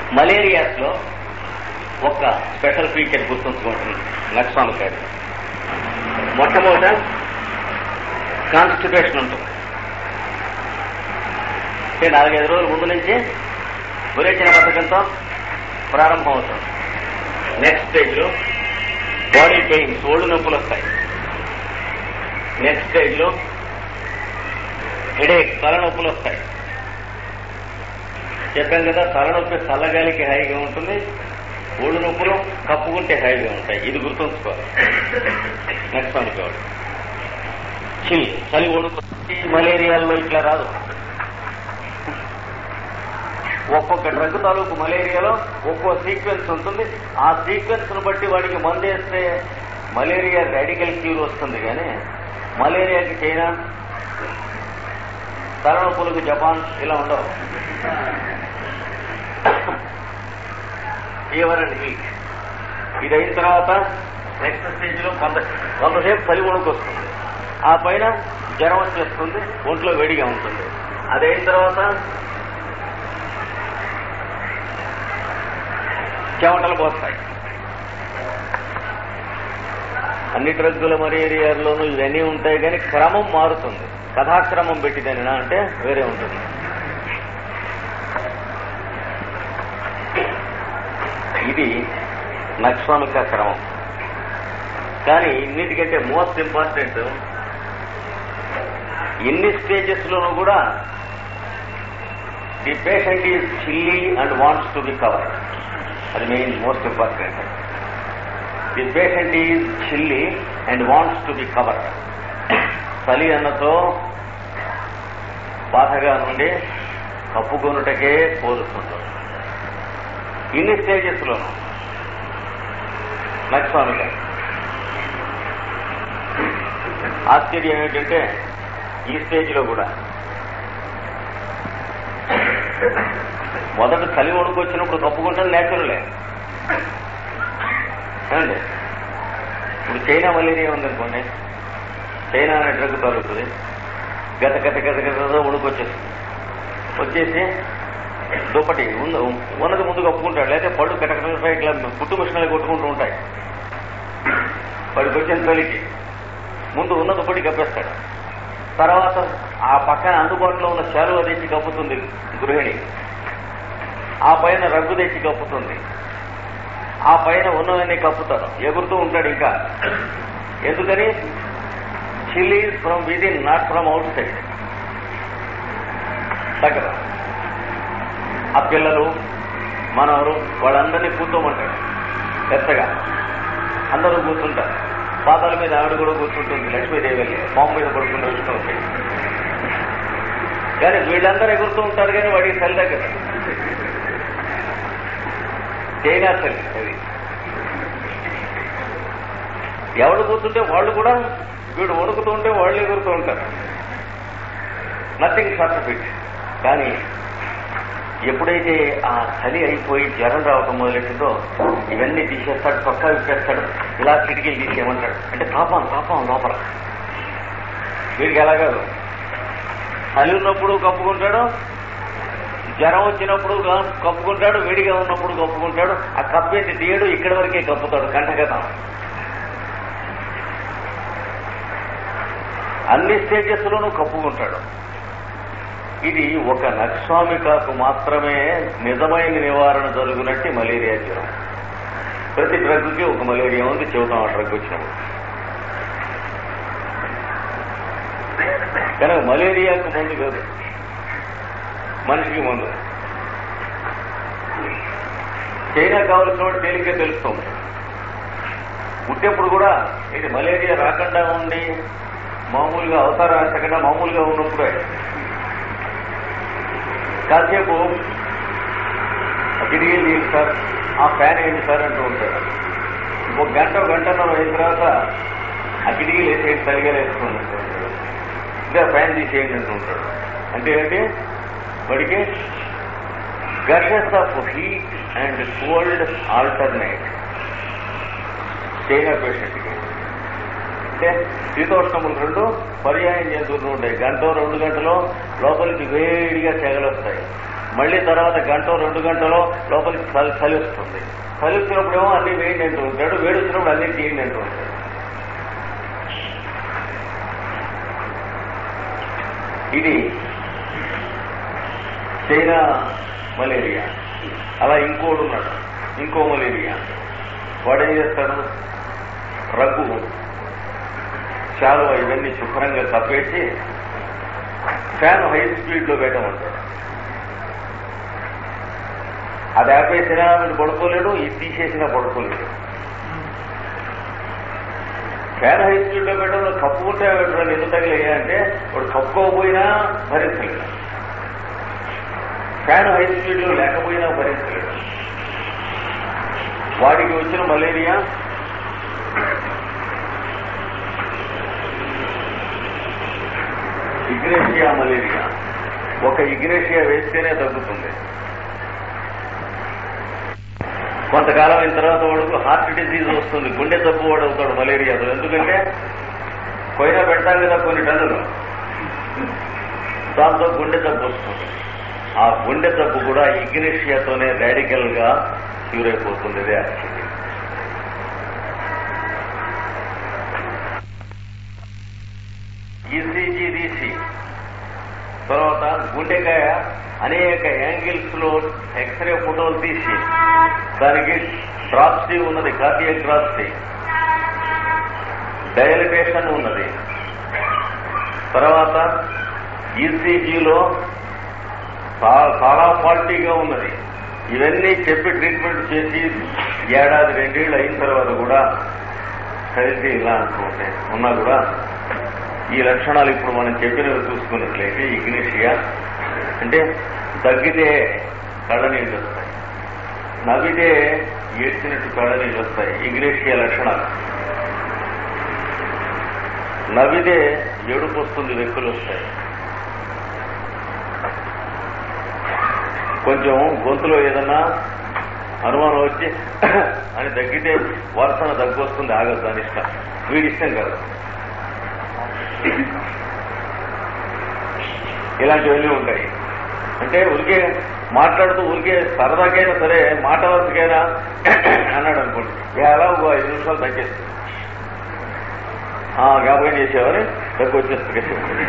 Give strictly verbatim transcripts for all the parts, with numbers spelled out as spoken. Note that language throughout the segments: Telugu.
మలేరియాస్ లో ఒక స్పెషల్ ఫీచర్ గుర్తుంచుకుంటుంది నక్సామికారి. మొట్టమొదట కాన్స్టిపేషన్ ఉంటుంది. నాలుగైదు రోజుల ముందు నుంచి గురించిన పథకంతో ప్రారంభం అవుతుంది. నెక్స్ట్ స్టేజ్ లో బాడీ పెయిన్స్, ఒళ్ళు నొప్పులు వస్తాయి. నెక్స్ట్ స్టేజ్ లో హెడేక్, తలనొప్పులు వస్తాయి. చెప్పాం కదా, తలనొప్పి చల్లగాలికి హాయిగా ఉంటుంది, ఒళ్ళు నొప్పులు కప్పుకుంటే హాయిగా ఉంటాయి. ఇది గుర్తుంచుకోవాలి. నెక్స్ట్ అనుకోవాలి. చిల్, చలి వణుకు. మలేరియాలో ఇట్లా రాదు. ఒక్కొక్క డ్రగ్ తాలూకు మలేరియాలో ఒక్కో సీక్వెన్స్ ఉంటుంది. ఆ సీక్వెన్స్ ను బట్టి వాడికి మందేస్తే మలేరియా రాడికల్ క్యూర్ వస్తుంది. కానీ మలేరియాకి చైనా, తలనొప్పులకు జపాన్ ఇలా ఉండవు. Fever and heat. ఇది అయిన తర్వాత నెక్స్ట్ స్టేజ్ లో కొంత కొంతసేపు చలి వణుకు వస్తుంది. ఆ పైన జ్వరం వచ్చేస్తుంది, ఒంట్లో వేడిగా ఉంటుంది. అది అయిన తర్వాత చెమటలు పోస్తాయి. అన్ని డ్రగ్గుల మలేరియాలోనూ ఇవన్నీ ఉంటాయి, కానీ క్రమం మారుతుంది. కథాక్రమం పెట్టిదేనా అంటే వేరే ఉంటుంది. ఇది నక్సామిక క్రమం. కానీ ఇన్నిటికంటే మోస్ట్ ఇంపార్టెంట్, ఎన్ని స్టేజెస్ లోనూ కూడా the patient is chilly and wants to be covered. అది main most important. The patient is chilly and wants to be covered. చలి అన్నతో బాధగా నుండి కప్పుకొనుటకే కోరుతుంటారు. ఇన్ని స్టేజెస్ లోనూ నక్సామిక. ఆశ్చర్యం ఏంటంటే ఈ స్టేజ్ లో కూడా మొదట చలి వణుకు వచ్చినప్పుడు కప్పుకుంటాను, నేచురలే అండి. ఇప్పుడు చైనా మలేరియా ఉందనుకోండి, చైనా అనే డ్రగ్ తాలూకుది గత గత గత గత వణుకు వచ్చేస్తుంది. వచ్చేసి దుప్పటి ఉన్నది ముందు కప్పుకుంటాడు, లేకపోతే పళ్ళు కటకట ఇట్లా పుట్టు మిషన్లు కొట్టుకుంటూ ఉంటాయి. వాడికి వచ్చిన చలికి ముందు ఉన్న దుప్పటి కప్పేస్తాడు. తర్వాత ఆ పక్కన అందుబాటులో ఉన్న శాలువ తెచ్చి కప్పుతుంది గృహిణి. ఆ పైన రగ్గు తెచ్చి కప్పుతుంది. ఆ పైన ఉన్నవన్నీ కప్పుతారు. ఎగురుతూ ఉంటాడు ఇంకా. ఎందుకని? Chill is from within, not from outside. దగ్గర ఆ పిల్లలు, మనవరు, వాళ్ళందరినీ కూర్చోమంటాడు పెద్దగా. అందరూ కూర్చుంటారు. పాదాల మీద ఆవిడ కూడా కూర్చుంటుంది, లక్ష్మీదేవి వెళ్ళి పాము మీద పడుకుని వస్తూ ఉంటాయి. కానీ వీళ్ళందరూ ఎగురుతూ ఉంటారు, కానీ వాడికి చలి దగ్గర. చైనా చలి అది. ఎవడు కూర్చుంటే వాళ్ళు కూడా, వీడు వణుకుతూ ఉంటే వాళ్ళు ఎగురుతూ ఉంటారు. Nothing short of it. కానీ ఎప్పుడైతే ఆ చలి అయిపోయి జ్వరం రావటం మొదలెట్టిందో ఇవన్నీ తీసేస్తాడు, చొక్కా విప్పేస్తాడు, ఇలా కిటికీలు తీసేయమంటాడు. అంటే తాపం తాపం లోపల. వీడికి ఎలాగా చలి ఉన్నప్పుడు కప్పుకుంటాడు, జ్వరం వచ్చినప్పుడు కప్పుకుంటాడు, వేడిగా ఉన్నప్పుడు కప్పుకుంటాడు. ఆ కప్పేసి తీయడు, ఇక్కడి వరకే కప్పుతాడు కంటగతం. అన్ని స్టేజెస్ లోనూ కప్పుకుంటాడు. ఇది ఒక నక్సామికాకు మాత్రమే నిజమైన నివారణ జరుగునట్టు మలేరియా జ్వరం. ప్రతి డ్రగ్కి ఒక మలేరియా ఉంది, చెబుతాం ఆ డ్రగ్ వచ్చినప్పుడు. కనుక మలేరియాకు మందు కాదు, మనిషికి మందు. చైనా కావలసిన వాడు తేలిగ్గా తెలుస్తుంది. పుట్టేప్పుడు కూడా ఇది మలేరియా రాకుండా ఉండి మామూలుగా అవతారం రాకుండా మామూలుగా ఉన్నప్పుడే కాసేపు కిటికీలు తీసి సార్, ఆ ఫ్యాన్ ఏంటి సార్ అంటూ ఉంటాడు. ఒక గంట గంటన్నర అయిన తర్వాత ఆ కిటికీలు వేసేయండి, సరిగా వేసుకుని ఇంకా ఫ్యాన్ తీసేయండి అంటూ ఉంటాడు. అంటే ఏంటి? వాడికి gushes of heat and cold alternate. China పేషెంట్కి అంటే శీతోష్ణములు రెండు పర్యాయం జంతువులు ఉంటాయి. గంట రెండు గంటలో లోపలికి వేడిగా తెగలొస్తాయి. మళ్ళీ తర్వాత గంట రెండు గంటలో లోపలికి చలి చలి వస్తుంది. చలి వచ్చినప్పుడేమో అన్ని వేయండి అంటూ ఉంటాడు, వేడి వచ్చినప్పుడు అన్ని తీయండి అంటూ ఉంటాడు. ఇది చైనా మలేరియా. అలా ఇంకోడు ఉన్నాడు, ఇంకో మలేరియా. వాడు ఏం చేస్తాడు, రగ్గు శాలువా ఇవన్నీ శుభ్రంగా కప్పేసి ఫ్యాన్ హై స్పీడ్లో పెట్టమంటాడు. అది ఆపేసినా వీడు పడుకోలేడు, ఇది తీసేసినా పడుకోలేడు. ఫ్యాన్ హై స్పీడ్లో పెట్టడం కప్పుకుంటే పెట్టడం ఎందుకు తగిలయ్యా అంటే వాడు కప్పుకోకపోయినా భరించలేడు, ఫ్యాన్ హై స్పీడ్లో లేకపోయినా భరించలేడు. వాడికి వచ్చిన మలేరియా ఇగ్నేషియా మలేరియా. ఒక ఇగ్నేషియా వేస్తేనే తగ్గుతుంది. కొంతకాలం అయిన తర్వాత వాడుకు హార్ట్ డిసీజ్ వస్తుంది, గుండె జబ్బు వాడు అవుతాడు మలేరియాతో. ఎందుకంటే కొయినా పెడతాం కదా కొన్ని టన్నులు, దాంతో గుండె జబ్బు వస్తుంది. ఆ గుండె జబ్బు కూడా ఇగ్నేషియాతోనే రాడికల్ గా క్యూర్ అయిపోతుంది. ఇదే యాక్చువల్లీ ఈసీజీ తీసి తర్వాత గుండెకాయ అనేక యాంగిల్స్ లో ఎక్స్రే ఫోటోలు తీసి దానికి డ్రాప్సీ ఉన్నది, కార్డియక్ డ్రాప్సీ, డైలటేషన్ ఉన్నది. తర్వాత ఈసీజీలో చాలా ఫాల్టీగా ఉన్నది. ఇవన్నీ చెప్పి ట్రీట్మెంట్ చేసి ఏడాది రెండేళ్ళు అయిన తర్వాత కూడా కలిసి ఇలా అనుకుంటే ఉన్నా కూడా ఈ లక్షణాలు ఇప్పుడు మనం చెప్పినవి చూసుకున్నట్లయితే ఇగ్నేషియా అంటే దగ్గితే కళ్ళ నీళ్ళు వస్తాయి, నవ్వితే ఏడ్చినట్టు కళ్ళ నీళ్ళు వస్తాయి. ఇగ్నేషియా లక్షణాలు. నవ్వితే ఏడుపు వస్తుంది, వెక్కులు వస్తాయి. కొంచెం గొంతులో ఏదన్నా అనుమానం వచ్చి అని దగ్గితే వరుసన దగ్గు వస్తుంది, ఆగదు. దాని ఇష్టం, వీడి ఇష్టం కాదు. ఇలాంటివన్నీ ఉంటాయి. అంటే ఉరికే మాట్లాడుతూ ఉరికే సరదాకైనా సరే మాట వరసకైనా అన్నాడు అనుకోండి, ఎలా ఒక ఐదు నిమిషాలు తగ్గేస్తుంది. జ్ఞాపకం చేసేవారు దగ్గు వచ్చేస్తుంది.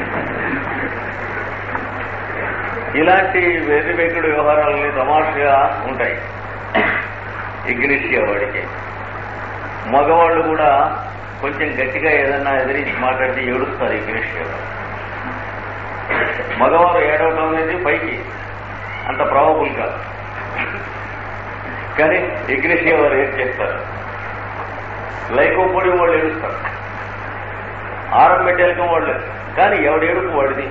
ఇలాంటి వెర్రి వెంకుడు వ్యవహారాలని తమాషగా ఉంటాయి ఇగ్నేషియా వాడికి. మగవాళ్ళు కూడా కొంచెం గట్టిగా ఏదన్నా ఎదిరించి మాట్లాడితే ఏడుస్తారు ఇగ్నేషియా వాడు. మగవారు ఏడవటం అనేది పైకి అంత ప్రాబబుల్ కాదు, కానీ ఇగ్నేషియా వారు ఏం చేస్తారు, లైకోపోడి వాళ్ళు ఏడుస్తారు, ఆరం పెట్టేలకం వాళ్ళు. కానీ ఎవడు ఏడుపు వాడిది.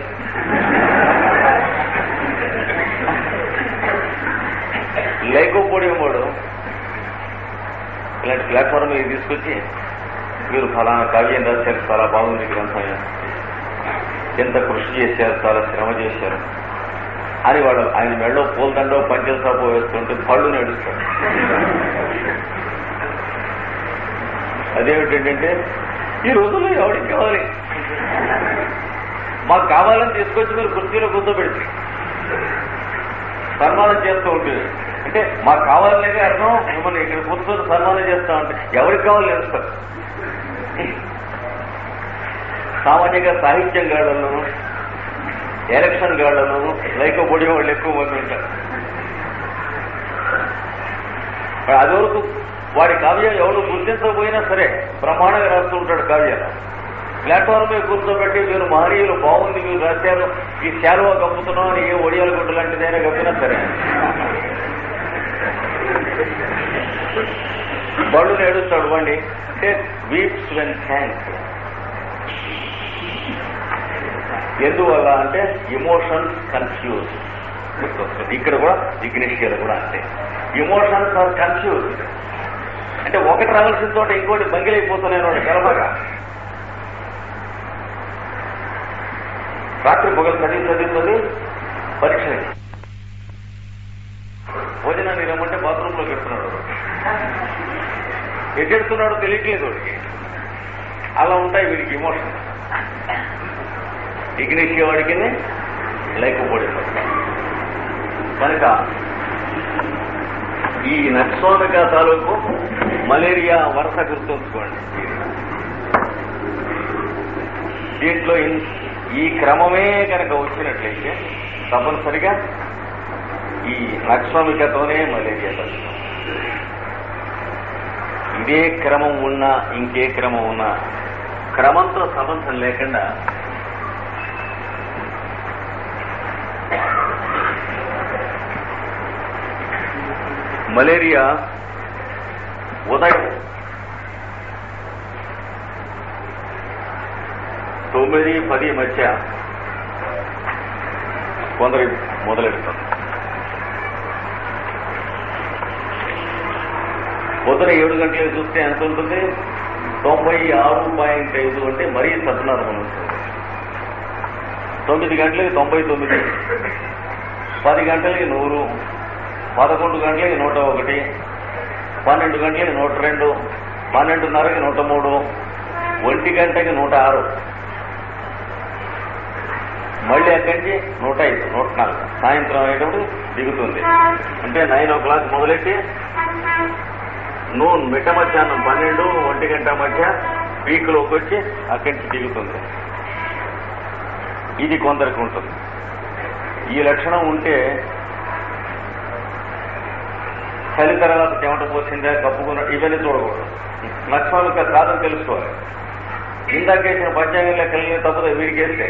లైకోపోడియం వాడు ఇలాంటి ప్లాట్ఫామ్ మీద తీసుకొచ్చి మీరు ఫలానా కావ్యం రాశారు, చాలా బాగుంది గ్రంథం, ఎంత కృషి చేశారు, చాలా శ్రమ చేశారు అని వాడు ఆయన మెడలో పూలదండో పంచల సాపో వేస్తుంటే పళ్ళు నడుస్తాడు. అదేమిటంటే ఈ రోజుల్లో ఎవరికి కావాలి, మాకు కావాలని తీసుకొచ్చి మీరు కుర్చీలో కూర్చోబెడితే సన్మానం చేస్తూ ఉంటుంది. అంటే మాకు కావాలనేది అర్థం, మిమ్మల్ని ఇక్కడ కూర్చొని సన్మానం చేస్తామంటే ఎవరికి కావాలని తెలుస్తారు. సామాన్యంగా సాహిత్యం గాళ్లలోనూ ఎలక్షన్ గాళ్లలోనూ లైకోపోడి వాళ్ళు ఎక్కువ మంది ఉంటారు. అది వరకు వాడి కావ్యం ఎవరు గుర్తించకపోయినా సరే బ్రహ్మాండంగా రాస్తూ ఉంటాడు కావ్యాలు. ప్లాట్ఫామ్ మీద కూర్చోబెట్టి మీరు మహనీయులు బాగుంది మీరు రాశారు, ఈ శాలువా కప్పుతున్నాం అని ఏ ఒడియాల గుడ్డ లాంటిదైనా కప్పినా సరే బళ్ళు నేడుస్తాడు. వండి అంటే వీప్స్ వెన్ థ్యాంక్స్. ఎందువల్ల అంటే ఇమోషన్స్ కన్ఫ్యూజ్. ఇక్కడ కూడా ఇగ్నేషియాలో కూడా అంతే, ఇమోషన్స్ ఆర్ కన్ఫ్యూజ్. అంటే ఒకటి రావాల్సిన చోట ఇంకోటి బంగిలైపోతున్నాయి గలబగా. రాత్రి పొగలు చదివి చదివి చదివి పరీక్ష భోజనాన్ని రమ్మంటే బాత్రూమ్ లో పెడుతున్నాడు, ఎట్టెడుతున్నాడో తెలియట్లేదు వాడికి. అలా ఉంటాయి వీడికి ఇమోషన్. ఇగ్నేషియా వాడికి లైకోపోడి. కనుక ఈ నక్సోమిక తాలూకు మలేరియా వరుస గుర్తుంచుకోండి. దీంట్లో ఈ క్రమమే కనుక వచ్చినట్లయితే తప్పనిసరిగా ఈ నక్సోమికతోనే మలేరియా తగ్గుతుంది. ఇదే క్రమం ఉన్నా ఇంకే క్రమం ఉన్నా క్రమంతో సంబంధం లేకుండా మలేరియా ఉదయం తొమ్మిది పది మధ్య కొందరు మొదలెడుతుంది. పొద్దున ఏడు గంటలకు చూస్తే ఎంత ఉంటుంది? తొంభై ఆరు పాయింట్ ఐదు అంటే మరీ సత్నార్మం ఉంటుంది. తొమ్మిది గంటలకి తొంభై తొమ్మిది, పది గంటలకి నూరు, పదకొండు గంటలకి నూట ఒకటి, పన్నెండు గంటలకి నూట రెండు, పన్నెండున్నరకి నూట మూడు, ఒంటి గంటకి నూట ఆరు, మళ్ళీ అక్కడి నుంచి నూట ఐదు, నూట నాలుగు, సాయంత్రం అయ్యేటప్పుడు దిగుతుంది. అంటే నైన్ ఓ క్లాక్ మొదలెట్టి నూన్ మిట్ట మధ్యాహ్నం పన్నెండు ఒంటి గంట మధ్య పీక్లోకి వచ్చి అక్కడి నుంచి దిగుతుంది. ఇది కొందరికి ఉంటుంది. ఈ లక్షణం ఉంటే చలి తర్వాత చెమట పోసిందా కప్పుకున్న ఇవన్నీ చూడకూడదు. నక్సోమిక కాదని తెలుసుకోవాలి. ఇందాకేసిన పంచాంగం లెక్కల్ని తప్పదు వీడికేస్తే.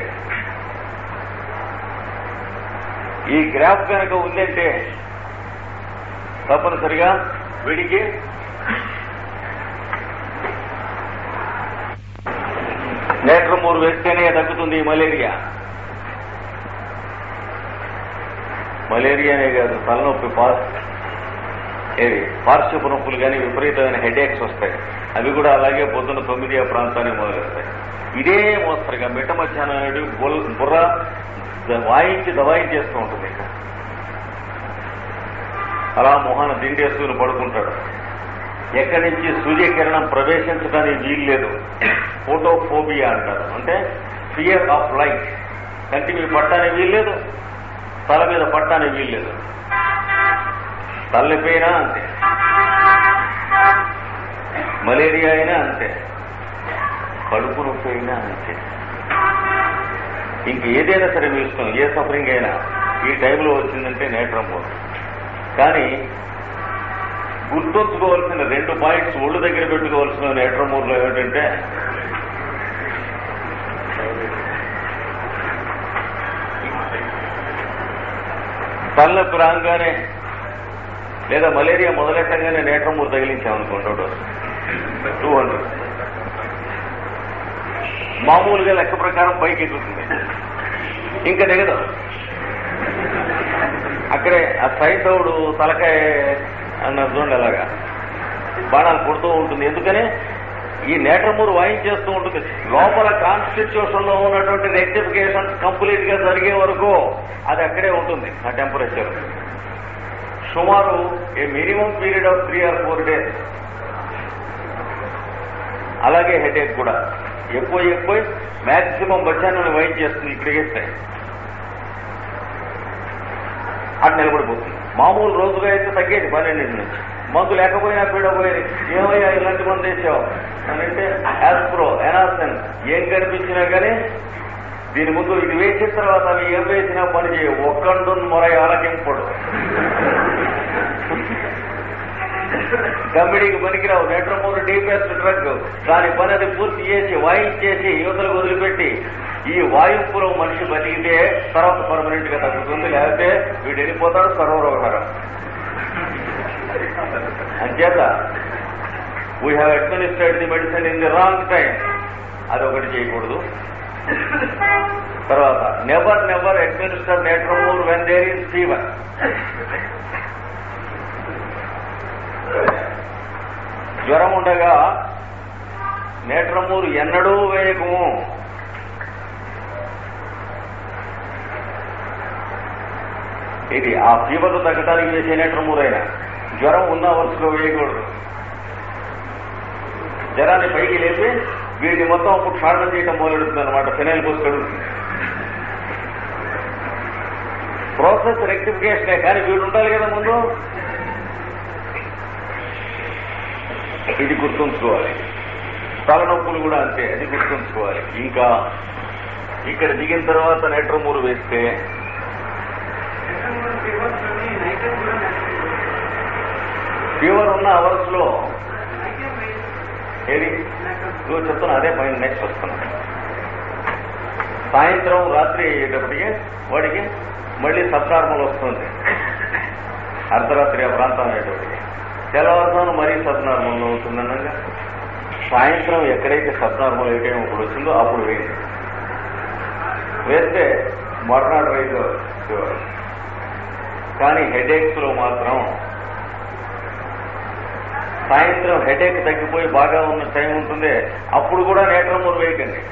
ఈ గ్రాఫ్ కనుక ఉందంటే తప్పనిసరిగా వీడికి నేట్రమూరు వేస్తేనే తగ్గుతుంది ఈ మలేరియా. మలేరియానే కాదు, తలనొప్పి, పాస్ ఏవి పార్శ్వపు నొప్పులు కానీ విపరీతమైన హెడేక్స్ వస్తాయి. అవి కూడా అలాగే పొద్దున్న తొమ్మిది ఆ ప్రాంతానికి మొదలెడతాయి. ఇదే మోస్తరుగా మిట్ట మధ్యాహ్నం బుర్ర వాయించి దవాయించేస్తూ ఉంటుంది. అలా మొహాన దిండేసుకుని పడుకుంటాడు. ఎక్కడి నుంచి సూర్యకిరణం ప్రవేశించడానికి వీల్లేదు. ఫోటోఫోబియా అంటారు. అంటే ఫియర్ ఆఫ్ లైట్. కంటి మీద పట్టానికి వీల్లేదు, తల మీద పట్టానికి వీల్లేదు. తలనొప్పైనా అంతే, మలేరియా అయినా అంతే, కడుపు నొప్పి అయినా అంతే. ఇంక ఏదైనా సరే మీ ఇష్టం, ఏ సఫరింగ్ అయినా ఈ టైంలో వచ్చిందంటే నేట్రమూర్. కానీ గుర్తుంచుకోవాల్సిన రెండు పాయింట్స్ ఒళ్ళు దగ్గర పెట్టుకోవాల్సిన నేట్రమూర్లో ఏమిటంటే తలనొప్పి రాగానే లేదా మలేరియా మొదలెట్టగానే నేట్రమూర్ తగిలించామనుకోండి టూ హండ్రెడ్ మామూలుగా లెక్క ప్రకారం పైకి ఎక్కుతుంది, ఇంకా దిగదు. అక్కడే ఆ సైడ్ దౌడు తలకాయ అన్న చూడండి అలాగా బాణాలు కొడుతూ ఉంటుంది. ఎందుకని ఈ నేట్రమూరు వాయించేస్తూ ఉంటుంది. లోపల కాన్స్టిట్యూషన్ లో ఉన్నటువంటి రెక్టిఫికేషన్ కంప్లీట్ గా జరిగే వరకు అది అక్కడే ఉంటుంది. ఆ టెంపరేచర్ సుమారు a minimum period of three or four days. అలాగే హెడేక్ కూడా ఎక్కువ ఎక్కువ మ్యాక్సిమం మధ్యాహ్నం వాయించేస్తుంది. ఇక్కడికి అది నిలబడిపోతుంది. మామూలు రోజుగా అయితే తగ్గేది పన్నెండింటి నుంచి. మందు లేకపోయినా పీడపోయేది. ఏమయ్యా ఇలాంటి మందు వేసావు అని అంటే యాస్ప్రో, ఎనాసన్ ఏం కనిపించినా కానీ దీని ముందు ఇది వేసిన తర్వాత అవి ఏం వేసినా పని చేయ ఒక్కండు మొరై ఆలకింపడు. గమ్మిడికి పనికిరావు. నేట్రమూర్ డీపెస్ట్ డ్రగ్. దాని పని అది పూర్తి చేసి వాయించేసి యువతలకు వదిలిపెట్టి ఈ వాయింపులో మనిషి బతికితే తర్వాత పర్మనెంట్ గా తగ్గుతుంది. లేకపోతే వీడు వెళ్ళిపోతాడు సర్వరోగహరం. అంచేత we have administrate the medicine in the wrong time. అదొకటి చేయకూడదు. తర్వాత నెవర్ నెవర్ అడ్మినిస్టర్ నేట్రమూర్ వెన్ దేర్ ఈజ్ ఫీవర్. జ్వరం ఉండగా నేట్రమూర్ ఎన్నడూ వేయకము. ఇది ఆ ఫీవర్ తగ్గడానికి వేసే నేట్రమూర్ అయినా జ్వరం ఉన్న వరుసలో వేయకూడదు. జ్వరాన్ని పైకి లేపి వీడిని మొత్తం అప్పుడు క్షాళన చేయటం మొదలెడుతుంది అనమాట. ఫినైల్ పోసుకొని ప్రాసెస్ రెక్టిఫికేషనే, కానీ వీడు ఉండాలి కదా ముందు. ఇది గుర్తుంచుకోవాలి. తలనొప్పులు కూడా అంతే, అది గుర్తుంచుకోవాలి. ఇంకా ఇక్కడ దిగిన తర్వాత నెట్రమూరు వేస్తే ఫీవర్ ఉన్న అవర్స్ లో ఏది నువ్వు చెప్తున్నా, అదే పైన నెక్స్ట్ వస్తున్నాను. సాయంత్రం రాత్రి అయ్యేటప్పటికి వాడికి మళ్ళీ సబ్నార్మల్ వస్తుంది, అర్ధరాత్రి ఆ ప్రాంతం అయ్యేటప్పటికి. తెల్లవారుజామున మరీ సబ్నార్మల్ అవుతుందనగా సాయంత్రం ఎక్కడైతే సబ్నార్మల్ ఏ టైం ఇప్పుడు వచ్చిందో అప్పుడు వేయండి. వేస్తే మర్నాడు రైజ్ ఫీవర్. కానీ హెడేక్స్ లో మాత్రం సాయంత్రం హెడేక్ తగ్గిపోయి బాగా ఉన్న టైం ఉంటుంది, అప్పుడు కూడా నేట్రమూరు వేయకండి.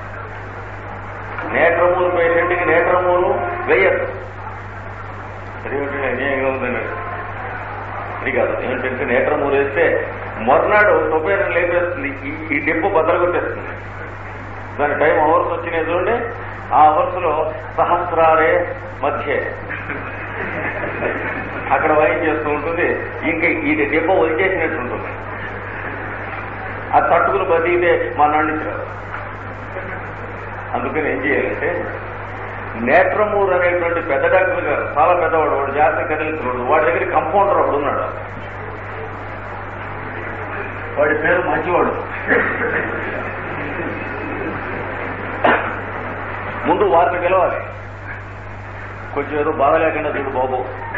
నేట్రమూరు పేషెంట్కి నేట్రమూరు వేయద్దు. అదేమిటి అన్యాయంగా ఉందండి. అది కాదు, ఏమిటంటే నేట్రమూరు వేస్తే మర్నాడు తొపేరం లేపేస్తుంది, ఈ డిప్పు బద్దలు కొట్టేస్తుంది. దాని టైం అవర్స్ వచ్చినాయి చూడండి, ఆ అవర్స్ లో సహస్రారే మధ్య అక్కడ వైన్ చేస్తూ ఉంటుంది. ఇంకా ఇది డిప్ప వదిలేసినట్టు ఉంటుంది. అది తట్టుకుని బతికితే మా నాండించారు. అందుకని ఏం చేయాలంటే నేట్రమూర్ అనేటువంటి పెద్ద డాక్టర్ గారు, చాలా పెద్దవాడు, వాడు జాగ్రత్త కదిలించకూడదు. వాడి దగ్గర కంపౌండర్ ఒకడు ఉన్నాడు, వాడి పేరు మంచివాడు. ముందు వారిని గెలవాలి. కొంచెం ఏదో బాధ లేకుండా చూడు బాబు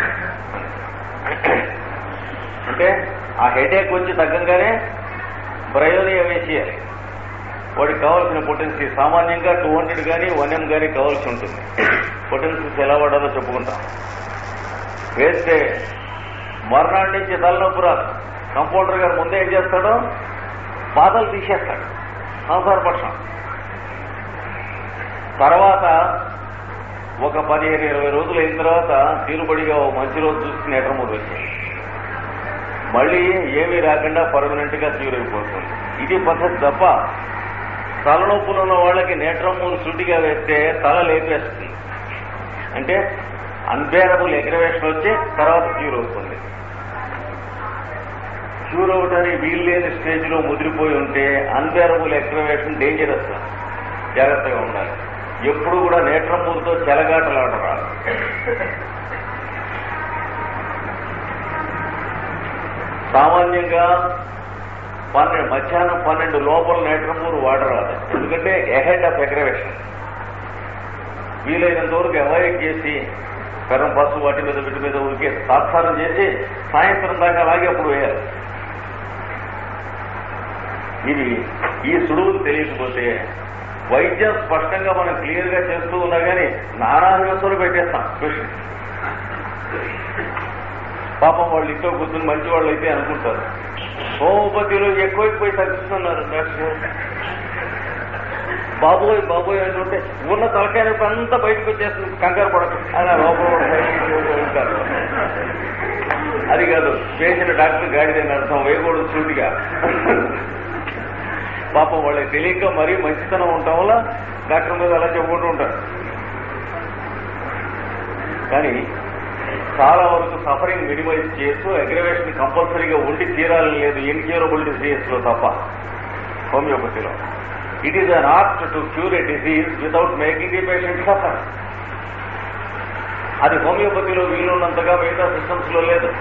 అంటే ఆ హెడేక్ వచ్చి తగ్గంగానే బ్రయోనియా వేసేయాలి. వాడికి కావాల్సిన పొటెన్సీ సామాన్యంగా టూ హండ్రెడ్ కానీ వన్ ఎం కానీ కావాల్సి ఉంటుంది. పొటెన్సీస్ ఎలా వాడాలో చెప్పుకుంటాం. వేస్తే మర్నాడు నుంచి తలనొప్పి రాదు. కంపౌండర్ గారు ముందే ఏం చేస్తాడో బాధలు తీసేస్తాడు సంసారపక్షం. తర్వాత ఒక పదిహేను ఇరవై రోజులు అయిన తర్వాత తీరుబడిగా ఓ మంచి రోజు చూసుకుని నేట్రమూరు వచ్చాయి. మళ్ళీ ఏమీ రాకుండా పర్మనెంట్ గా తీవ్రైపోతుంది. ఇది పద్ధతి తప్ప తలనొప్పులు ఉన్న వాళ్ళకి నేట్రమూరు సుడిగా వేస్తే తల లేపేస్తుంది. అంటే అన్బేరబుల్ ఎగ్రవేషన్ వచ్చి తర్వాత క్యూర్ అవుతుంది. క్యూర్ అవడానికి వీలు లేని స్టేజ్ లో ముదిరిపోయి ఉంటే అన్బేరబుల్ ఎగ్రవేషన్ డేంజరస్. జాగ్రత్తగా ఉండాలి. ఎప్పుడు కూడా నేట్రమూరుతో చెలగాటలాడరాదు. సామాన్యంగా పన్నెండు మధ్యాహ్నం పన్నెండు లోపల నేట్రమూరు వాడరాదు. ఎందుకంటే ఎహెడ్ ఆఫ్ ఎగ్రవేషన్. వీలైనంత వరకు అవాయిడ్ చేసి కరం పసు వాటి మీద వీటి మీద ఊరికే సాత్సారం చేసి సాయంత్రం దాకా అలాగే అప్పుడు వేయాలి. ఇవి ఈ సుడువులు తెలియకపోతే వైద్యం స్పష్టంగా మనం క్లియర్ గా చేస్తూ ఉన్నా కానీ నానా వ్యవస్థలు పెట్టేస్తాం పేషెంట్. పాపం వాళ్ళు ఇంట్లో కూర్చుని మంచి వాళ్ళు అయితే అనుకుంటారు హోమియోపతిలో ఎక్కువైపోయి తగ్గిస్తున్నారు డాక్టర్. బాబోయ్ బాబోయ్ అంటుంటే ఉన్న తలకాయ నొప్పి అంతా బయటకు వచ్చేస్తుంది, కంగారు పడదు అని లోపల ఉంటారు. అది కాదు, పేషెంట్ డాక్టర్ గాడిదని అర్థం, వేయకూడదు సూటిగా. పాపం వాళ్ళకి తెలియక మరీ మంచితనం ఉండటం వల్ల డాక్టర్ మీద అలా చెప్పుకుంటూ ఉంటారు. కానీ చాలా వరకు సఫరింగ్ మినిమైజ్ చేస్తూ అగ్రవేషన్ కంపల్సరీగా ఉండి తీరాలని లేదు ఇన్క్యూరబుల్ డిసీజ్ లో తప్ప హోమియోపతిలో. It is an art to cure a disease without making the patient suffer. అది హోమియోపతిలో వీలున్నంతగా మిగతా సిస్టమ్స్ లో లేదు.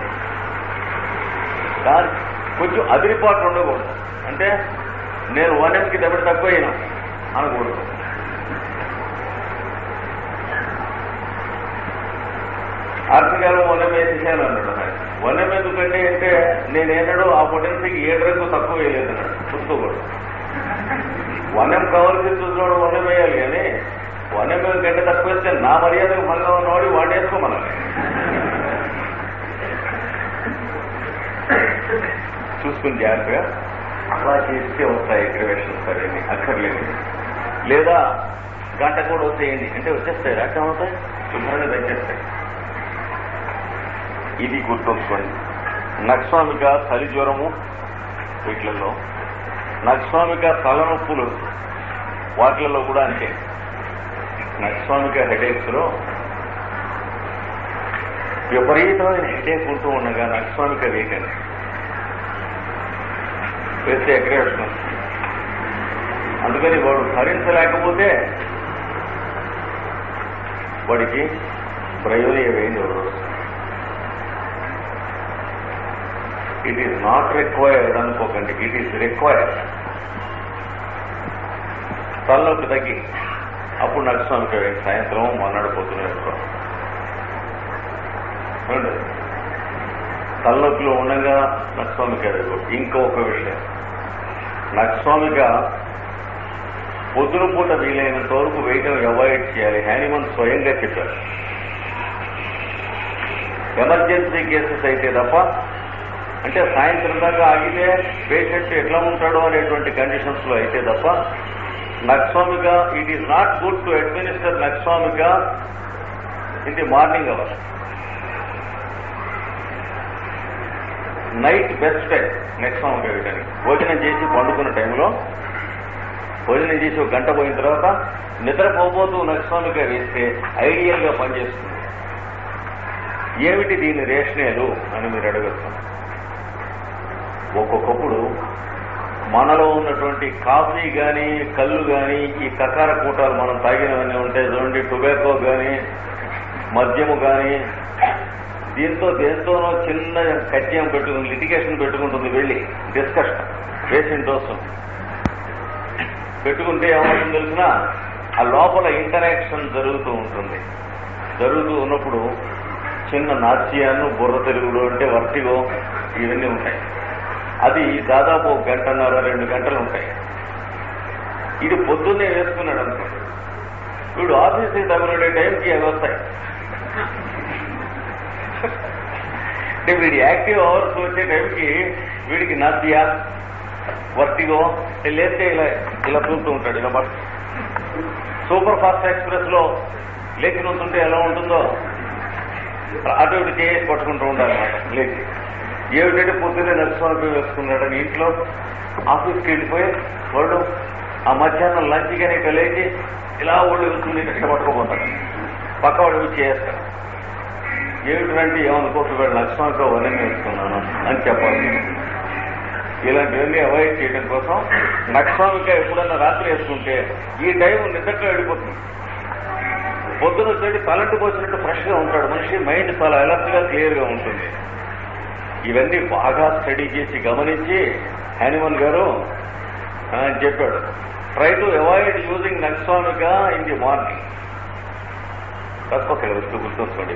కానీ కొంచెం అదిరిపాటు ఉండకూడదు. అంటే నేను వన్ ఎంకి దెబ్బ తక్కువైనా అనకూడదు. ఆర్థికాలం వన్ ఎం వేసేసాను అన్నాడు. వన్ ఎం ఎందుకంటే అంటే నేనేనాడు ఆ పొటెన్సీకి ఏ డ్రగ్ తక్కువ వేయలేదన్నాడు. చూసుకోకూడదు. వన్ ఎం కావాల్సింది చూసినాడు వన్ ఎం వేయాలి, కానీ వన్ ఎం కంటే తక్కువ వేస్తే నా మర్యాదకు భంగం ఉన్నవాడు వాడు వేసుకోమనాలి. చూసుకుని జాగ్రత్తగా అలా చేస్తే వస్తాయి అగ్రవేషన్. సరేని అక్కర్లేదు. లేదా గంట కూడా వస్తాయండి అంటే వచ్చేస్తాయి, రాకం అవుతాయి, శుభ్రంగా తగ్గేస్తాయి. ఇది గుర్తుంచుకోండి. నక్స్వామిక చలి జ్వరము వీటిలలో, నక్స్వామిక తలనొప్పులు వాటిలలో కూడా అంతే. నక్స్వామిక హెడేక్స్ లో విపరీతమైన హెడేక్ ఉంటూ ఉండగా నక్స్వామిక వేయకండి, వేస్తే ఎగ్రేషన్. అందుకని వాడు భరించలేకపోతే వాడికి ప్రయోజనం వేయండి. ఇట్ ఈజ్ నాట్ రిక్వైర్డ్ అనుకోకండి, ఇట్ ఈజ్ రిక్వైర్డ్. తలనొప్పి తగ్గి అప్పుడు నక్స్వామిక వేయండి, సాయంత్రం మన్నాడు పొద్దున వేసుకోండి. తలనొప్పిలో ఉండగా నక్స్వామిక వేయకూడదు. ఇంకొక విషయం, నక్స్వామిక పొద్దున పూట వీలైనంత వరకు వేయటం అవాయిడ్ చేయాలి. హ్యానిమన్ స్వయంగా చెప్పారు. ఎమర్జెన్సీ కేసెస్ అయితే తప్ప, అంటే సాయంత్రం దాకా ఆగితే పేషెంట్ ఎట్లా ఉంటాడో అనేటువంటి కండిషన్స్ లో అయితే తప్ప నక్స్వామిక, it is not good to administer నక్స్వామిక in the morning hour. Night best time నక్స్వామిక వేయడానికి. భోజనం చేసి పండుకున్న టైంలో, భోజనం చేసి ఒక గంట పోయిన తర్వాత నిద్రపోబోతూ నక్స్వామిక వేస్తే ఐడియల్ గా పనిచేస్తుంది. ఏమిటి దీని రేషనేలు అని మీరు అడగచ్చు. ఒక్కొక్కప్పుడు మనలో ఉన్నటువంటి కాఫీ కానీ కళ్ళు కానీ ఈ కకార కూటాలు మనం తాగినవన్నీ ఉంటాయి చూడండి, టొబాకో కానీ మద్యము కానీ, దీంతో దేంతోనో చిన్న కజ్యం పెట్టుకుని లిటిగేషన్ పెట్టుకుంటుంది, వెళ్ళి డిస్కషన్ పేషెంట్ కోసం పెట్టుకుంటే ఏమవుతుంది తెలిసిన, ఆ లోపల ఇంటరాక్షన్ జరుగుతూ ఉంటుంది. జరుగుతూ ఉన్నప్పుడు చిన్న నాట్యాన్ని, బుర్ర తెలుగుడు అంటే వర్టిగో, ఇవన్నీ ఉంటాయి. అది దాదాపు ఒక గంటన్నర రెండు గంటలు ఉంటాయి. ఇది పొద్దున్నే వేసుకున్నాడు అనుకోండి, వీడు ఆఫీస్కి తగులుడే టైంకి అవి వస్తాయి. అంటే వీడి యాక్టివ్ అవర్స్ వచ్చే టైంకి వీడికి నాట్యా, వర్టిగో లేస్తే ఇలా ఇలా చూస్తూ ఉంటాడు. ఇలా బట్ సూపర్ ఫాస్ట్ ఎక్స్ప్రెస్ లో లేచి నొస్తుంటే ఎలా ఉంటుందో అటు ఇటు చేసి పట్టుకుంటూ ఉంటారన్నమాట. లేచి ఏమిటంటే పొద్దున్నే నక్స్వామిక వేసుకున్నాడని ఇంట్లో ఆఫీస్కి వెళ్ళిపోయి వాళ్ళు ఆ మధ్యాహ్నం లంచ్ కానీ ఇక లేచి ఇలా ఒళ్ళు వెళ్తుంది, ఇక్కడ పట్టుకోపోతాడు, పక్క వాడు చేస్తాడు. ఏమిటంటే ఏమనుకోవచ్చు, వీళ్ళు నక్స్వామిక వనం వేసుకున్నాను అని చెప్పాలి. ఇలాంటివన్నీ అవాయిడ్ చేయడం కోసం నక్స్వామిక ఎప్పుడన్నా రాత్రి వేసుకుంటే ఈ టైం నిద్రలో వెళ్ళిపోతుంది. పొద్దున వచ్చేది తలంటి పోసినట్టు ఫ్రెష్ గా ఉంటాడు మనిషి, మైండ్ చాలా అలర్ట్ గా క్లియర్ గా ఉంటుంది. ఇవన్నీ బాగా స్టడీ చేసి గమనించి హ్యానిమన్ గారు చెప్పాడు, ట్రై టు అవాయిడ్ యూజింగ్ నక్స్వామిక ఇన్ ది మార్నింగ్. తప్పక వస్తూ గుర్తుంచుకోండి.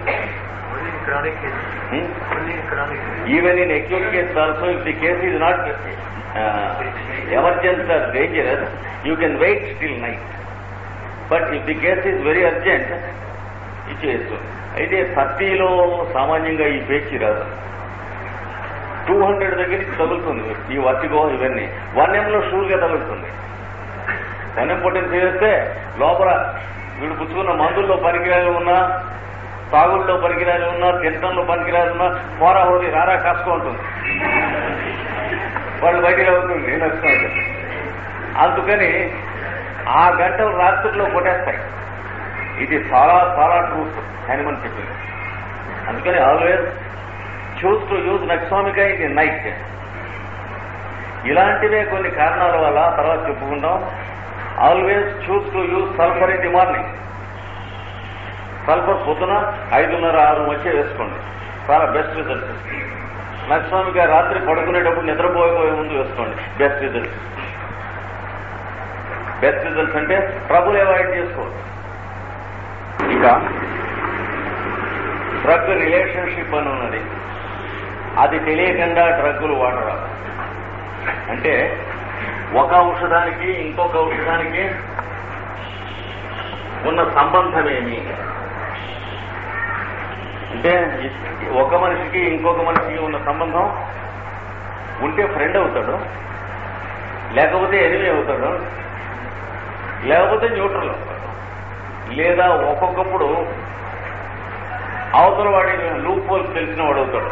Even in acute case also, if the case is not emergency or dangerous, you can wait still night. But if the case is very urgent ఇచ్చేయచ్చు. అయితే థర్టీలో సామాన్యంగా ఈ పేచి రాదు, టూ హండ్రెడ్ దగ్గర నుంచి తగులుతుంది ఈ వర్టిగో. ఇవన్నీ వన్ ఎంలో షూర్ గా తగులుతుంది. వన్ ఎం పొటెన్సీ వేస్తే లోపల వీడు పుచ్చుకున్న మందుల్లో పనికిరాలు ఉన్నా, తాగుల్లో పనికిరాలు ఉన్నా, తింటంలో పనికిరాలు ఉన్నా, పోరా హోది రారా కాసుకో ఉంటుంది, వాళ్ళు బయటికి అవుతుంది నచ్చుతుంది. అందుకని ఆ గంటలు రాత్రుల్లో కొట్టేస్తాయి. ఇది చాలా చాలా ట్రూత్ హ్యానిమన్ చెప్పింది. అందుకని ఆల్వేస్ చూస్ టు యూజ్ నక్స్వామిక ఇన్ ది నైట్. ఇలాంటివే కొన్ని కారణాల వల్ల తర్వాత చెప్పుకుంటాం. Always choose to use sulphur in the morning. Sulphur పొద్దున ఐదున్నర ఆరు మధ్య వేసుకోండి, చాలా బెస్ట్ రిజల్ట్స్ ఇస్తుంది. నక్స్వామిక రాత్రి పడుకునేటప్పుడు నిద్రపోయే ముందు వేసుకోండి, బెస్ట్ రిజల్ట్స్. బెస్ట్ రిజల్ట్స్ అంటే ట్రబుల్ అవాయిడ్ చేసుకోండి. ఇక డ్రగ్ రిలేషన్షిప్ అని ఉన్నది, అది తెలియకుండా డ్రగ్గులు వాడరా. అంటే ఒక ఔషధానికి ఇంకొక ఔషధానికి ఉన్న సంబంధం ఏమి అంటే, ఒక మనిషికి ఇంకొక మనిషికి ఉన్న సంబంధం ఉంటే ఫ్రెండ్ అవుతాడు, లేకపోతే ఎనిమి అవుతాడు, లేకపోతే న్యూట్రల్ అవుతాడు. లేదా ఒక్కొక్కప్పుడు అవతల వాడి లూప్ హోల్స్ తెలిసిన వాడు అవుతాడు.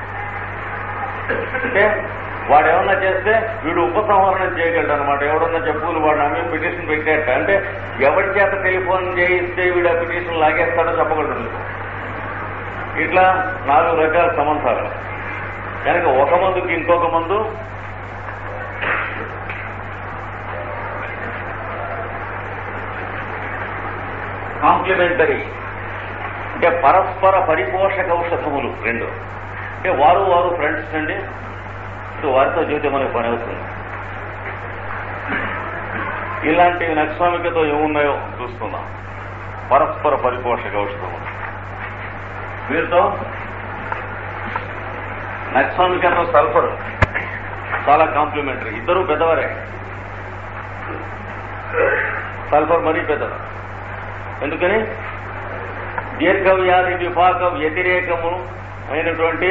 అంటే వాడు ఏమన్నా చేస్తే వీడు ఉపసంహరణం చేయగలడు అనమాట. ఎవడన్నా చెప్పులు వాడు అమ్మే పిటిషన్ పెట్టేట అంటే ఎవరి చేత టెలిఫోన్ చేయిస్తే వీడు ఆ పిటిషన్ లాగేస్తాడో చెప్పగలడు. ఇట్లా నాలుగు రకాల సమంతాలు. కనుక ఒక మందుకి ఇంకొక మందు కాంప్లిమెంటరీ, అంటే పరస్పర పరిపోషక ఔషధములు రెండు. అంటే వారు వారు ఫ్రెండ్స్ అండి. సో వారితో జీవితం మనకు పని అవుతుంది. ఇలాంటివి నక్స్వామికతో ఏమున్నాయో చూస్తున్నాం. పరస్పర పరిపోషక ఔషధములు. వీరితో నక్స్వామికతో సల్ఫర్ చాలా కాంప్లిమెంటరీ. ఇద్దరూ పెద్దవారే. సల్ఫర్ మరీ పెద్దది. ఎందుకని దీర్ఘ వ్యాధి విపాక వ్యతిరేకము అయినటువంటి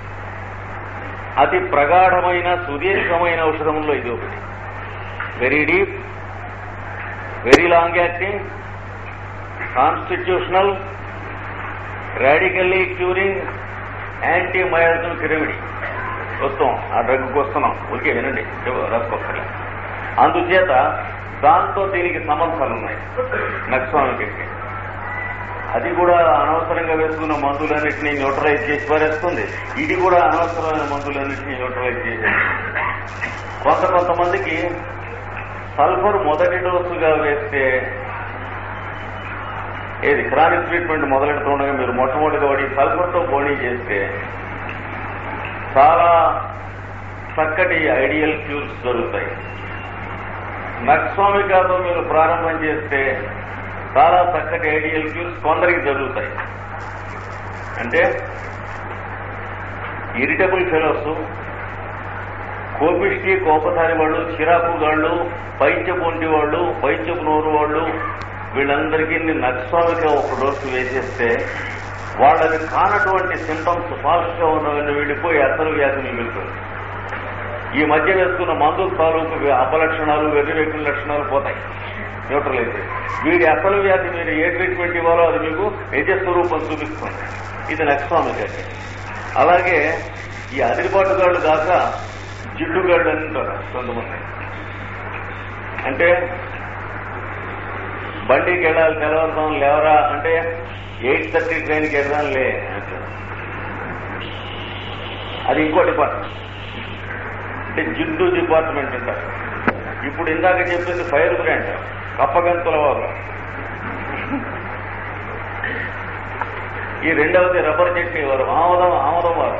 అతి ప్రగాఢమైన సుదీర్ఘమైన ఔషధముల్లో ఇది ఒకటి. Very deep, very long acting, constitutional, radically curing, anti miotic remedy. వస్తాం ఆ డ్రగ్కి వస్తున్నాం. ఓకే వినండి, రాసుకోవాలి. అందుచేత దాంతో దీనికి సంబంధాలు ఉన్నాయి. నక్స్వామికి అది కూడా అనవసరంగా వేసుకున్న మందులన్నింటినీ న్యూట్రలైజ్ చేసి పారేస్తుంది. ఇది కూడా అనవసరమైన మందులన్నింటినీ న్యూట్రలైజ్ చేసేది. కొంత కొంతమందికి సల్ఫర్ మొదటి డోసుగా వేస్తే, ఏది క్రానిక్ ట్రీట్మెంట్ మొదలెడుతుండగా మీరు మొట్టమొదటిగా వాడి సల్ఫర్తో బోణీ చేస్తే చాలా చక్కటి ఐడియల్ క్యూర్స్ దొరుకుతాయి. నక్స్వామికాతో మీరు ప్రారంభం చేస్తే చాలా చక్కటి ఐడియల్ క్యూర్స్ కొందరికి జరుగుతాయి. అంటే ఇరిటబుల్ ఫెలోస్, కోపిష్టి కోపసారి వాళ్ళు, చిరాకు గాళ్ళు, పైత్యపు ఒంటి వాళ్ళు, పైత్యపు నోరు వాళ్ళు, వీళ్ళందరికీ నక్స్వామిక ఒక డోసు వేసేస్తే వాళ్ళకి కానటువంటి సింటమ్స్ ఫాస్ట్గా ఉన్నవన్నీ వెళ్ళిపోయి అసలు వ్యాధి మిగులుతుంది. ఈ మధ్య వేసుకున్న మందుల తాలూకు అపలక్షణాలు, వెర్రివెక్కిన లక్షణాలు పోతాయి, న్యూట్రలైజ్. వీడి అసలు వ్యాధి మీరు ఏ ట్రీట్మెంట్ ఇవ్వాలో అది మీకు నిజ స్వరూపం చూపిస్తుంది. ఇది నక్స్వామిక. అలాగే ఈ అదిరిపాటుగాళ్ళు కాక జిడ్డుగాళ్ళు అని ఉంటారు కొంతమంది. అంటే బండికి వెళ్ళాలి, తెల్లవారుతాం లేవరా అంటే ఎయిట్ థర్టీ ట్రైన్కి వెళ్దాం లే అంటారు. అది ఇంకో డిపార్ట్మెంట్, అంటే జిడ్డు డిపార్ట్మెంట్ అంటారు. ఇప్పుడు ఇందాక చెప్పింది ఫైర్ బ్రాండ్, కప్పగంతుల వారు. ఈ రెండవది రబ్బర్ చట్నీ వారు, ఆమోదం ఆమోదం వారు.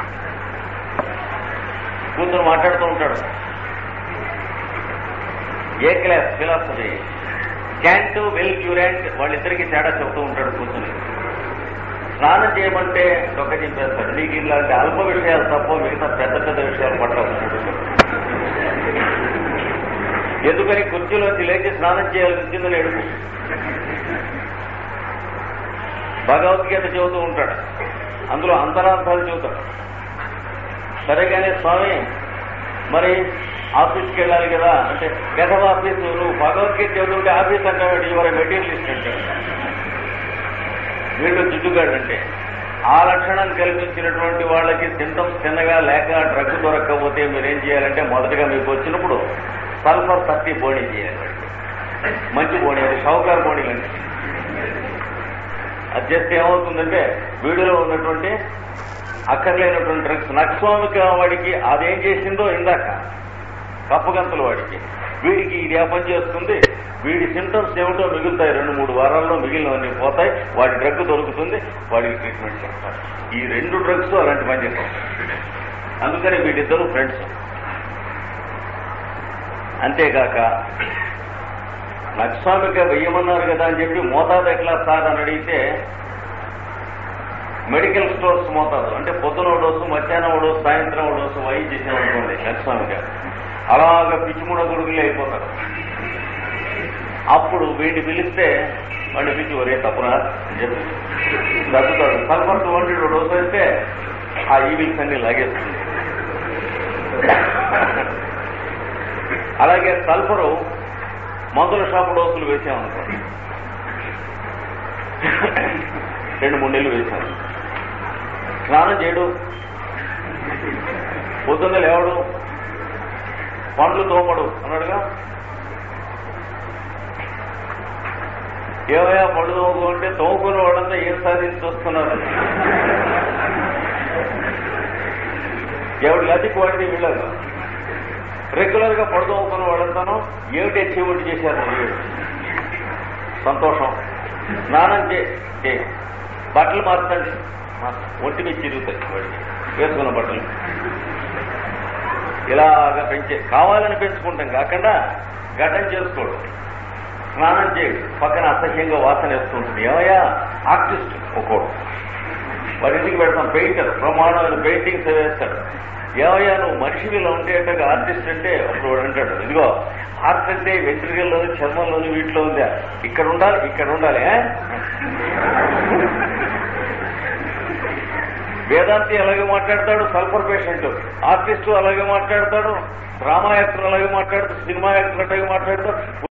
కూతురు మాట్లాడుతూ ఉంటాడు. ఏ క్లాస్ ఫిలాసఫీ, క్యాంటు, వెల్ క్యూరెంట్, వాళ్ళిద్దరికీ తేడా చెబుతూ ఉంటాడు కూతురు. స్నానం చేయమంటే ఒక్క చెప్పేస్తాడు. నీకు ఇలాంటి అల్ప విషయాలు తప్ప మిగతా పెద్ద పెద్ద విషయాలు పట్టాల్సినట్టు. ఎందుకని కుర్చీలోంచి లేచి స్నానం చేయాల్సి వచ్చిందని అడుగు. భగవద్గీత చెబుతూ ఉంటాడు, అందులో అంతరార్థాలు చెబుతాడు. సరేగానే స్వామి మరి ఆఫీస్కి వెళ్ళాలి కదా అంటే, గతం ఆఫీసు నువ్వు భగవద్గీత చదువుతుంటే ఆఫీస్ అంటాడు, ఇవర మెటీరియలిస్ట్ అంటాడు. వీళ్ళు జిడ్డుగాడు. అంటే ఆ లక్షణాన్ని కల్పించినటువంటి వాళ్ళకి సింటమ్స్ చిన్నగా లేక డ్రగ్ దొరకకపోతే మీరేం చేయాలంటే, మొదటగా మీకు వచ్చినప్పుడు సల్ఫర్ థర్టీ బోణీ చేయాలి. మంచి బోణీ, అది షౌకార్ బోణీలు అంటే. అది చేస్తే ఏమవుతుందంటే వీడిలో ఉన్నటువంటి అక్కర్లేనటువంటి డ్రగ్స్ నక్స్వామిక వాడికి అదేం చేసిందో ఇందాక కప్పగంతుల వాడికి, వీడికి ఇది ఏ పని చేస్తుంది. వీడి సింటమ్స్ ఏమిటో మిగులుతాయి, రెండు మూడు వారాల్లో మిగిలినవన్నీ పోతాయి, వాడి డ్రగ్ దొరుకుతుంది, వాడికి ట్రీట్మెంట్ చేస్తారు. ఈ రెండు డ్రగ్స్ అలాంటి పని చేస్తాయి. అందుకని వీడిద్దరూ ఫ్రెండ్స్. అంతేకాక నక్స్వామిక వెయ్యమన్నారు కదా అని చెప్పి మోతాదు ఎట్లా సార్ అని అడిగితే, మెడికల్ స్టోర్స్ మోతాదు అంటే పొద్దున డోసు, మధ్యాహ్నం డోసు, సాయంత్రం డోసు వై చేసామనుకోండి నక్స్వామిక, అలాగా పిచ్చిమూడ గుడుగులే అయిపోతారు. అప్పుడు వీడిని పిలిస్తే వాడిని పిచ్చి ఒరే తప్పునా అని చెప్పి తగ్గుతాడు. సల్ఫర్ టూ హండ్రెడ్ డోసు అయితే ఆ ఈవిల్స్ అన్ని లాగేస్తుంది. అలాగే సల్ఫరు మందుల షాపు డోసులు వేసామనుకోండి, రెండు మూడు నెలలు వేశాను. స్నానం చేయడు, పొద్దున్న లేవడు, పండ్లు తోమడు అన్నాడుగా. ఏమయ్యా పళ్ళు తోముకుంటే తోముకునే వాళ్ళంతా ఏం సాధించి వస్తున్నారు? ఎవరి లతికి వాడితే వీళ్ళదు. రెగ్యులర్ గా పళ్ళు తోముకున్న వాళ్ళంతాను ఏమిటి అచీవ్మెంట్ చేశారు? సంతోషం. స్నానం చే బట్టలు మార్చండి, ఒంటి మీద చిరుగుతాయి వాడికి వేసుకున్న బట్టలు. ఇలాగా పెంచే కావాలని పెంచుకుంటాం కాకుండా గడ్డం చేసుకోవడం. స్నానం చేయడు, పక్కన అసహ్యంగా వాసన వేస్తుంటుంది. ఏమయ్యా ఆర్టిస్ట్ ఒక్కోడు, వాడి ఇంటికి పెడతాం పెయింటర్, బ్రహ్మాండమైన పెయింటింగ్స్ వేస్తాడు. ఏమయ్యా నువ్వు మనిషి ఇలా ఉండేట ఆర్టిస్ట్ అంటే అప్పుడు వాడు అంటాడు, ఇదిగో ఆర్ట్ అంటే వెంట్రుకల్లోను చర్మంలోను వీటిలో ఉందా, ఇక్కడ ఉండాలి ఇక్కడ ఉండాలి. వేదాంతి అలాగే మాట్లాడతాడు, సల్ఫర్ పేషెంట్. ఆర్టిస్టు అలాగే మాట్లాడతాడు, డ్రామా యాక్టర్ అలాగే మాట్లాడుతాడు, సినిమా యాక్టర్ అలాగే మాట్లాడతాడు,